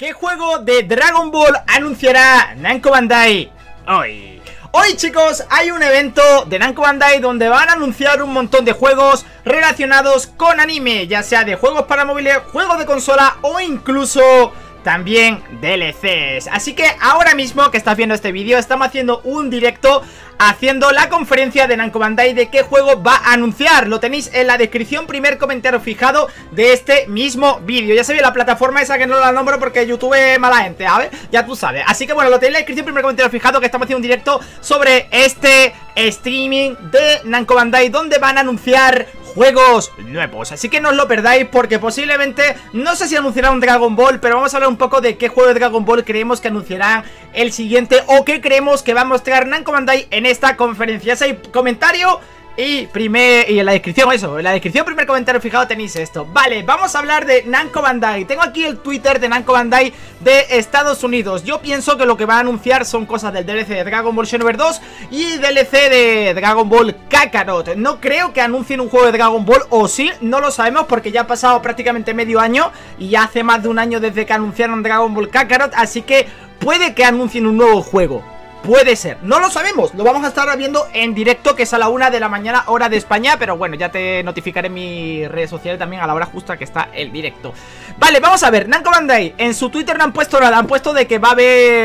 ¿Qué juego de Dragon Ball anunciará Namco Bandai hoy? Hoy, chicos, hay un evento de Namco Bandai donde van a anunciar un montón de juegos relacionados con anime, ya sea de juegos para móviles, juegos de consola o incluso también DLCs. Así que ahora mismo que estás viendo este vídeo, estamos haciendo un directo haciendo la conferencia de Namco Bandai de qué juego va a anunciar. Lo tenéis en la descripción, primer comentario fijado de este mismo vídeo. Ya sabéis, la plataforma esa que no la nombro porque YouTube es mala gente, ¿sabes? Ya tú sabes. Así que bueno, lo tenéis en la descripción, primer comentario fijado, que estamos haciendo un directo sobre este streaming de Namco Bandai donde van a anunciar juegos nuevos, así que no os lo perdáis porque posiblemente, no sé si anunciará un Dragon Ball, pero vamos a hablar un poco de qué juego de Dragon Ball creemos que anunciarán el siguiente o qué creemos que va a mostrar Namco Bandai en esta conferencia. Si hay comentario y en la descripción, eso, en la descripción, primer comentario fijado tenéis esto. Vale, vamos a hablar de Namco Bandai. Tengo aquí el Twitter de Namco Bandai de Estados Unidos. Yo pienso que lo que va a anunciar son cosas del DLC de Dragon Ball Xenoverse 2 y DLC de Dragon Ball Kakarot. No creo que anuncien un juego de Dragon Ball, o sí, no lo sabemos porque ya ha pasado prácticamente medio año y ya hace más de un año desde que anunciaron Dragon Ball Kakarot, así que puede que anuncien un nuevo juego. Puede ser, no lo sabemos, lo vamos a estar viendo en directo, que es a la 1 de la mañana, hora de España. Pero bueno, ya te notificaré en mis redes sociales también a la hora justa que está el directo. Vale, vamos a ver, Namco Bandai en su Twitter no han puesto nada, han puesto de que va a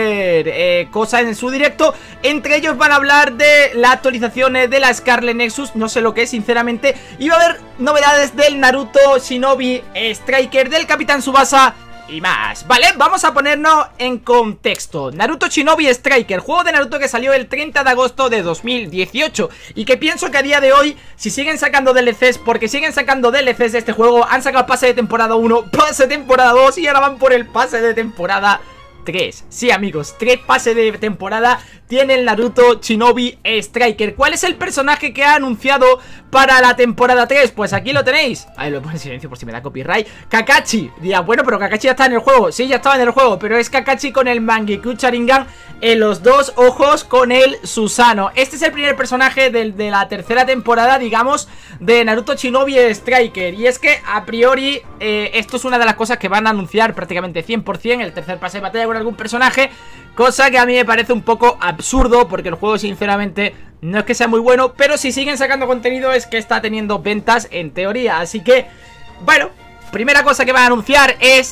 haber cosas en su directo. Entre ellos van a hablar de las actualizaciones de la Scarlet Nexus, no sé lo que es sinceramente. Y va a haber novedades del Naruto Shinobi Striker, del Capitán Tsubasa y más. Vale, vamos a ponernos en contexto. Naruto Shinobi Striker, juego de Naruto que salió el 30 de agosto de 2018 y que pienso que a día de hoy, si siguen sacando DLCs, porque siguen sacando DLCs de este juego, han sacado pase de temporada 1, pase de temporada 2 y ahora van por el pase de temporada 3. Sí, amigos, 3 pases de temporada tiene el Naruto Shinobi Striker. ¿Cuál es el personaje que ha anunciado para la temporada 3? Pues aquí lo tenéis. Ahí lo pongo en silencio por si me da copyright. Kakashi. Dirá, bueno, pero Kakashi ya está en el juego. Sí, ya estaba en el juego, pero es Kakashi con el Mangekyou Sharingan en los dos ojos con el Susanoo. Este es el primer personaje de la tercera temporada, digamos, de Naruto Shinobi Striker. Y es que a priori esto es una de las cosas que van a anunciar prácticamente 100%, el tercer pase de batalla con algún personaje. Cosa que a mí me parece un poco absurdo porque el juego sinceramente no es que sea muy bueno, pero si siguen sacando contenido es que está teniendo ventas en teoría. Así que, bueno, primera cosa que van a anunciar es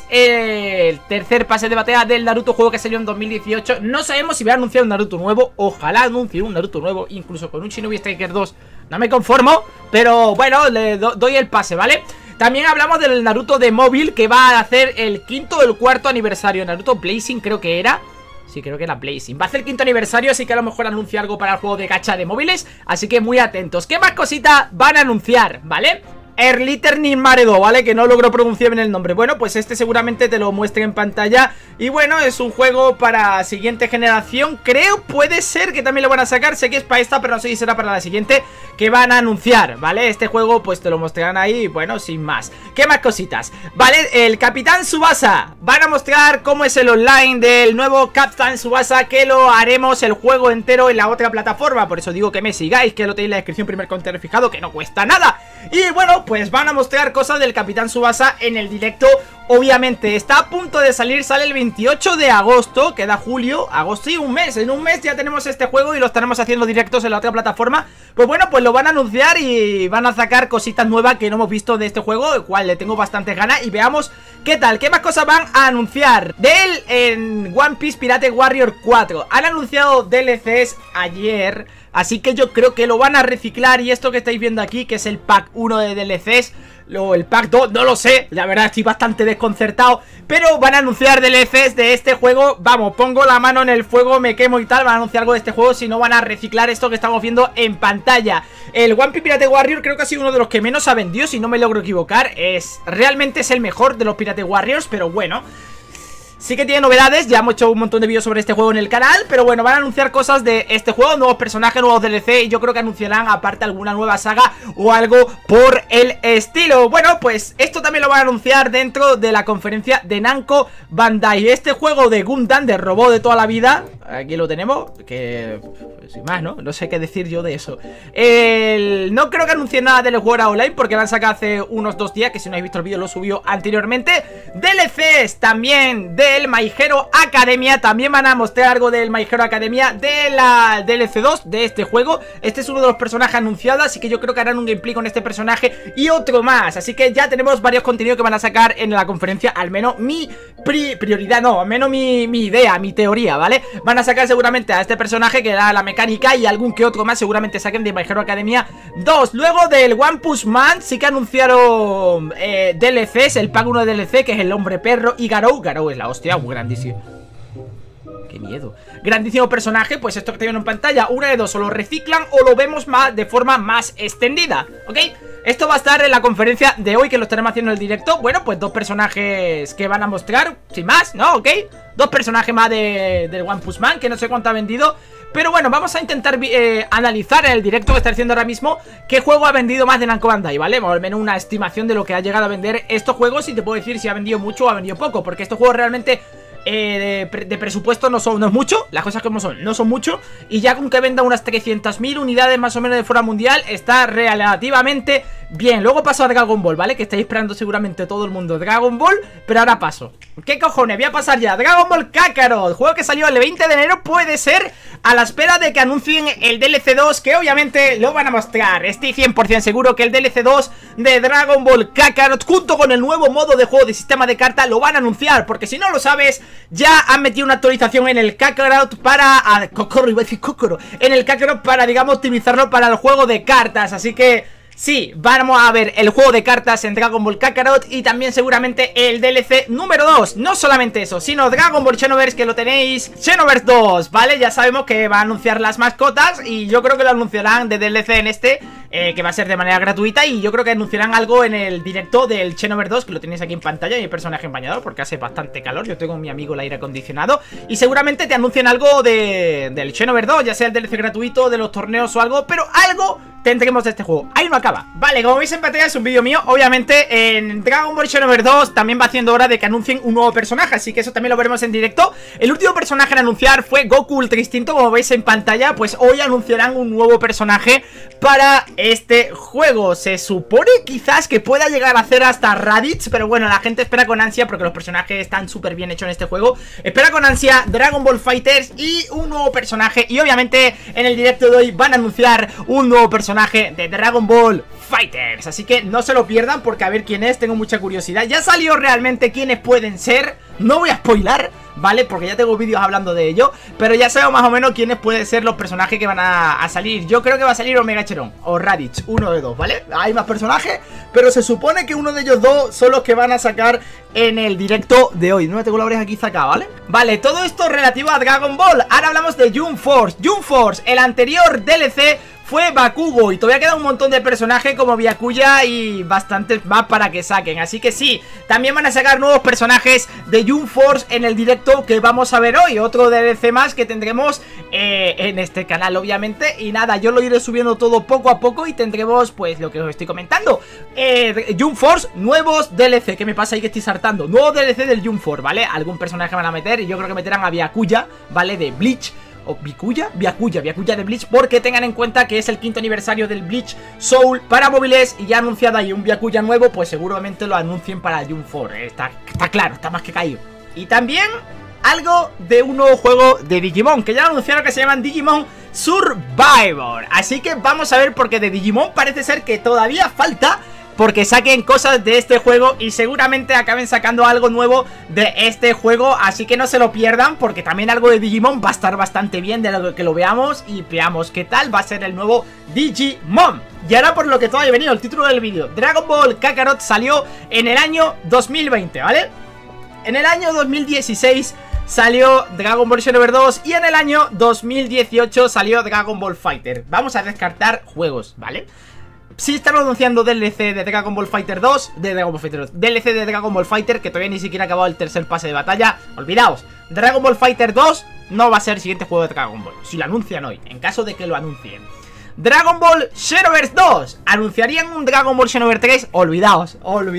el tercer pase de batalla del Naruto, juego que salió en 2018. No sabemos si va a anunciar un Naruto nuevo, ojalá anuncie un Naruto nuevo, incluso con un Shinobi Striker 2 no me conformo, pero bueno, le doy el pase, ¿vale? También hablamos del Naruto de móvil que va a hacer el quinto o el cuarto aniversario. Naruto Blazing creo que era. Sí, creo que era Blazing. Va a hacer el quinto aniversario, así que a lo mejor anuncia algo para el juego de gacha de móviles. Así que muy atentos. ¿Qué más cositas van a anunciar? ¿Vale? Erliter Maredo, ¿vale? Que no logro pronunciar bien el nombre. Bueno, pues este seguramente te lo muestre en pantalla. Y bueno, es un juego para siguiente generación. Creo, puede ser que también lo van a sacar. Sé que es para esta, pero no sé si será para la siguiente que van a anunciar, ¿vale? Este juego pues te lo mostrarán ahí, bueno, sin más. ¿Qué más cositas? Vale, el Capitán Tsubasa. Van a mostrar cómo es el online del nuevo Capitán Tsubasa, que lo haremos el juego entero en la otra plataforma. Por eso digo que me sigáis, que lo tenéis en la descripción, primer comentario fijado, que no cuesta nada. Y bueno, pues van a mostrar cosas del Capitán Tsubasa en el directo. Obviamente está a punto de salir, sale el 28 de agosto, queda julio, agosto y un mes. En un mes ya tenemos este juego y lo estaremos haciendo directos en la otra plataforma. Pues bueno, pues lo van a anunciar y van a sacar cositas nuevas que no hemos visto de este juego, el cual le tengo bastantes ganas. Y veamos qué tal, qué más cosas van a anunciar de él en One Piece Pirate Warrior 4. Han anunciado DLCs ayer, así que yo creo que lo van a reciclar. Y esto que estáis viendo aquí, que es el pack 1 de DLCs, el pack 2, no lo sé, la verdad estoy bastante desconcertado. Pero van a anunciar DLCs de este juego. Vamos, pongo la mano en el fuego, me quemo y tal. Van a anunciar algo de este juego, si no van a reciclar esto que estamos viendo en pantalla. El One Piece Pirate Warrior creo que ha sido uno de los que menos ha vendido, si no me logro equivocar. Realmente es el mejor de los Pirate Warriors, pero bueno, sí que tiene novedades, ya hemos hecho un montón de vídeos sobre este juego en el canal. Pero bueno, van a anunciar cosas de este juego, nuevos personajes, nuevos DLC. Y yo creo que anunciarán aparte alguna nueva saga o algo por el estilo. Bueno, pues esto también lo van a anunciar dentro de la conferencia de Namco Bandai. Este juego de Gundam, de robot de toda la vida, aquí lo tenemos, que sin más, ¿no? No sé qué decir yo de eso. No creo que anuncie nada del juego online, porque lo han sacado hace unos 2 días, que si no habéis visto el vídeo lo subió anteriormente. DLCs también de del My Hero Academia. También van a mostrar algo del My Hero Academia de la DLC 2 de este juego. Este es uno de los personajes anunciados, así que yo creo que harán un gameplay con este personaje y otro más. Así que ya tenemos varios contenidos que van a sacar en la conferencia. Al menos mi prioridad, no, al menos mi idea, mi teoría, ¿vale? Van a sacar seguramente a este personaje que da la mecánica y algún que otro más seguramente saquen de My Hero Academia 2. Luego del One Punch Man sí que anunciaron DLCs, el pack 1 de DLC, que es el hombre perro y Garou. Garou es la hostia, grandísimo. Qué miedo. Grandísimo personaje, pues esto que te viene en pantalla, una de dos, o lo reciclan o lo vemos más de forma más extendida, ¿ok? Esto va a estar en la conferencia de hoy, que lo estaremos haciendo en el directo. Bueno, pues dos personajes que van a mostrar, sin más, ¿no? ¿Ok? Dos personajes más del One Punch Man, que no sé cuánto ha vendido. Pero bueno, vamos a intentar analizar en el directo que está haciendo ahora mismo qué juego ha vendido más de Namco Bandai, ¿vale? O al menos una estimación de lo que ha llegado a vender estos juegos, y te puedo decir si ha vendido mucho o ha vendido poco, porque estos juegos realmente de presupuesto no es mucho, las cosas como son, no son mucho, y ya con que venda unas 300.000 unidades más o menos de forma mundial está relativamente bien. Luego paso a Dragon Ball, ¿vale? Que estáis esperando seguramente todo el mundo Dragon Ball, pero ahora paso. ¿Qué cojones? Voy a pasar ya. Dragon Ball Kakarot, juego que salió el 20 de enero, puede ser a la espera de que anuncien el DLC 2, que obviamente lo van a mostrar. Estoy 100% seguro que el DLC 2 de Dragon Ball Kakarot, junto con el nuevo modo de juego de sistema de carta, lo van a anunciar, porque si no lo sabes, ya han metido una actualización en el Kakarot para... Kokoro, iba a decir Kokoro. En el Kakarot para, digamos, optimizarlo para el juego de cartas, así que... sí, vamos a ver el juego de cartas en Dragon Ball Kakarot y también seguramente el DLC número 2. No solamente eso, sino Dragon Ball Xenoverse, que lo tenéis, Xenoverse 2, ¿vale? Ya sabemos que va a anunciar las mascotas y yo creo que lo anunciarán de DLC en este, que va a ser de manera gratuita, y yo creo que anunciarán algo en el directo del Xenoverse 2, que lo tenéis aquí en pantalla, mi personaje en bañador, porque hace bastante calor. Yo tengo a mi amigo el aire acondicionado y seguramente te anuncien algo del Xenoverse 2, ya sea el DLC gratuito, de los torneos o algo, pero algo tendremos de este juego. Ahí no acaba. Vale, como veis en pantalla es un vídeo mío. Obviamente en Dragon Ball Xenoverse 2 también va haciendo hora de que anuncien un nuevo personaje, así que eso también lo veremos en directo. El último personaje en anunciar fue Goku Ultra Instinto, como veis en pantalla. Pues hoy anunciarán un nuevo personaje para este juego. Se supone quizás que pueda llegar a hacer hasta Raditz, pero bueno, la gente espera con ansia porque los personajes están súper bien hechos en este juego. Espera con ansia Dragon Ball Fighters y un nuevo personaje, y obviamente en el directo de hoy van a anunciar un nuevo personaje de Dragon Ball Fighters, así que no se lo pierdan, porque a ver quién es, tengo mucha curiosidad. Ya salió realmente quiénes pueden ser, no voy a spoilar, ¿vale? Porque ya tengo vídeos hablando de ello, pero ya sabemos más o menos quiénes pueden ser los personajes que van a salir. Yo creo que va a salir Omega Cherón o Raditz, uno de dos, ¿vale? Hay más personajes, pero se supone que uno de ellos dos son los que van a sacar en el directo de hoy. No me tengo la oreja aquí sacada, ¿vale? Vale, todo esto relativo a Dragon Ball. Ahora hablamos de Jump Force. Jump Force, el anterior DLC fue Bakugo, y todavía queda un montón de personajes como Byakuya y bastantes más para que saquen. Así que sí, también van a sacar nuevos personajes de Jump Force en el directo que vamos a ver hoy. Otro DLC más que tendremos en este canal, obviamente. Y nada, yo lo iré subiendo todo poco a poco y tendremos pues lo que os estoy comentando. Jump Force, nuevos DLC. ¿Qué me pasa ahí que estoy saltando? Nuevo DLC del Jump Force, ¿vale? Algún personaje van a meter, y yo creo que meterán a Byakuya, ¿vale? De Bleach. ¿O Byakuya? Byakuya de Bleach, porque tengan en cuenta que es el 5º aniversario del Bleach Soul para móviles, y ya anunciado ahí un Byakuya nuevo, pues seguramente lo anuncien para Jump Force. Está claro, está más que caído. Y también algo de un nuevo juego de Digimon, que ya anunciaron, que se llaman Digimon Survivor. Así que vamos a ver, porque de Digimon parece ser que todavía falta, porque saquen cosas de este juego y seguramente acaben sacando algo nuevo de este juego. Así que no se lo pierdan, porque también algo de Digimon va a estar bastante bien, de lo que lo veamos y veamos qué tal va a ser el nuevo Digimon. Y ahora por lo que todo ha venido, el título del vídeo. Dragon Ball Kakarot salió en el año 2020, ¿vale? En el año 2016 salió Dragon Ball Xenoverse 2 y en el año 2018 salió Dragon Ball Fighter. Vamos a descartar juegos, ¿vale? Sí están anunciando DLC de Dragon Ball Fighter 2, DLC de Dragon Ball Fighter, que todavía ni siquiera ha acabado el tercer pase de batalla. Olvidaos, Dragon Ball Fighter 2 no va a ser el siguiente juego de Dragon Ball, si lo anuncian hoy, en caso de que lo anuncien. Dragon Ball Xenoverse 2, ¿anunciarían un Dragon Ball Xenoverse 3? Olvidaos.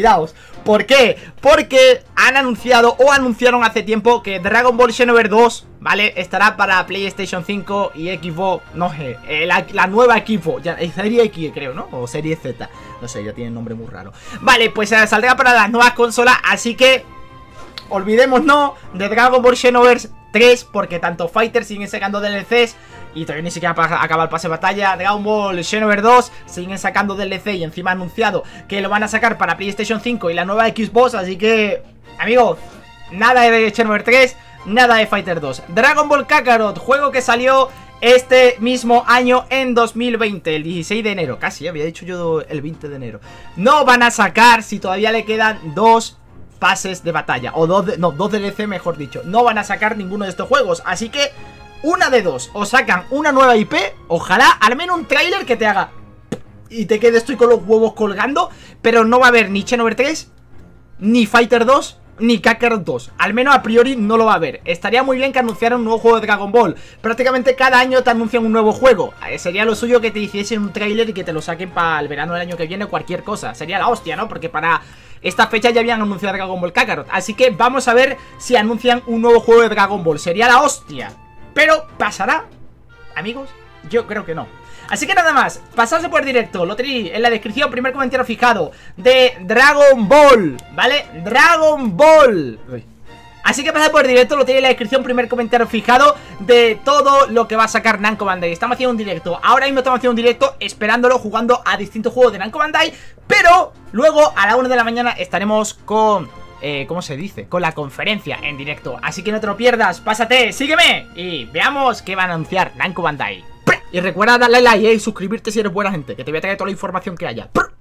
¿Por qué? Porque han anunciado, o anunciaron hace tiempo, que Dragon Ball Xenoverse 2, ¿vale? Estará para PlayStation 5 y Xbox, no sé, la nueva Xbox, Serie X creo, ¿no? O Serie Z, no sé, ya tiene un nombre muy raro. Vale, pues saldrá para las nuevas consolas, así que olvidémonos de Dragon Ball Xenoverse 3, porque tanto Fighter siguen sacando DLCs y todavía ni siquiera acaba el pase de batalla. Dragon Ball Xenoverse 2 siguen sacando DLC y encima ha anunciado que lo van a sacar para PlayStation 5 y la nueva Xbox, así que, amigos, nada de Xenoverse 3, nada de Fighter 2. Dragon Ball Kakarot, juego que salió este mismo año en 2020, el 16 de enero, casi, había dicho yo el 20 de enero. No van a sacar, si todavía le quedan 2 pases de batalla, o dos DLC mejor dicho. No van a sacar ninguno de estos juegos, así que una de dos, o sacan una nueva IP, ojalá, al menos un tráiler que te haga y te quedes tú con los huevos colgando, pero no va a haber ni Xenoverse 3, ni Fighter 2, ni Kakarot 2, al menos a priori no lo va a haber. Estaría muy bien que anunciaran un nuevo juego de Dragon Ball. Prácticamente cada año te anuncian un nuevo juego. Sería lo suyo que te hiciesen un tráiler y que te lo saquen para el verano del año que viene, cualquier cosa. Sería la hostia, ¿no? Porque para esta fecha ya habían anunciado Dragon Ball Kakarot. Así que vamos a ver si anuncian un nuevo juego de Dragon Ball. Sería la hostia. Pero, ¿pasará? Amigos, yo creo que no. Así que nada más, pasarse por el directo, lo tenéis en la descripción, primer comentario fijado de Dragon Ball, ¿vale? Dragon Ball. Así que pasad por el directo, lo tenéis en la descripción, primer comentario fijado de todo lo que va a sacar Namco Bandai. Estamos haciendo un directo, ahora mismo estamos haciendo un directo esperándolo, jugando a distintos juegos de Namco Bandai, pero luego a la 1 de la mañana estaremos con... ¿cómo se dice? Con la conferencia en directo. Así que no te lo pierdas, pásate, sígueme y veamos qué van a anunciar Namco Bandai. Y recuerda darle like y suscribirte si eres buena gente, que te voy a traer toda la información que haya.